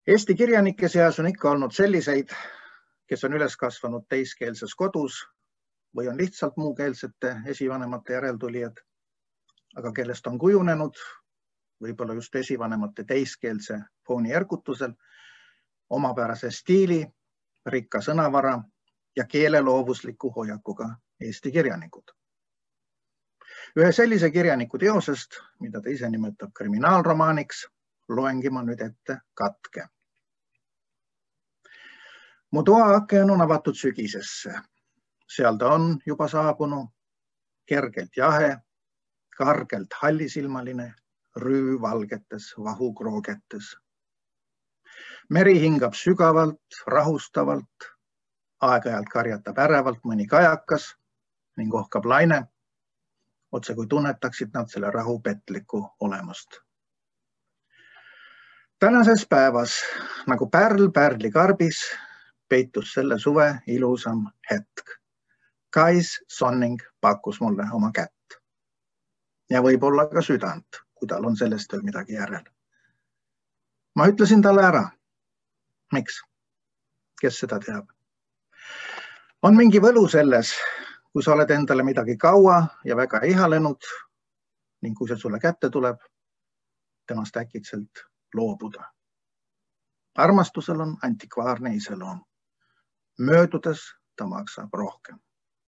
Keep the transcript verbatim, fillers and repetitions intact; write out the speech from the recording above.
Eesti kirjanike seas on ikka olnud selliseid, kes on üles kasvanud teiskeelses kodus või on lihtsalt muukeelsete esivanemate järeltulijad, aga kellest on kujunenud, võib-olla just esivanemate teiskeelse fooni ergutusel, omapärase stiili, rikka sõnavara ja keeleloovusliku hoiakuga Eesti kirjanikud. Ühe sellise kirjaniku teosest, mida ta ise nimetab kriminaalromaaniks, loengi ma nüüd ette katke. Mu toaake on avatud sügisesse. Seal ta on juba saabunu, kergelt jahe, kargelt hallisilmaline, rüüvalgetes vahukroogetes. Meri hingab sügavalt, rahustavalt, aeg-ajalt karjatab ärevalt mõni kajakas ning ohkab laine, otse kui tunnetaksid nad selle rahu petliku olemust. Tänases päevas, nagu pärl pärli karbis, peitus selle suve ilusam hetk. Kais Sonning pakkus mulle oma kätt. Ja võib-olla ka südant, kui tal on sellest veel midagi järel. Ma ütlesin talle ära. Miks? Kes seda teab? On mingi võlu selles, kui sa oled endale midagi kaua ja väga ihalenud ning kui see sulle kätte tuleb, temast äkitselt loobuda. Armastusel on antikvaarne iseloom. Möödudes ta maksab rohkem.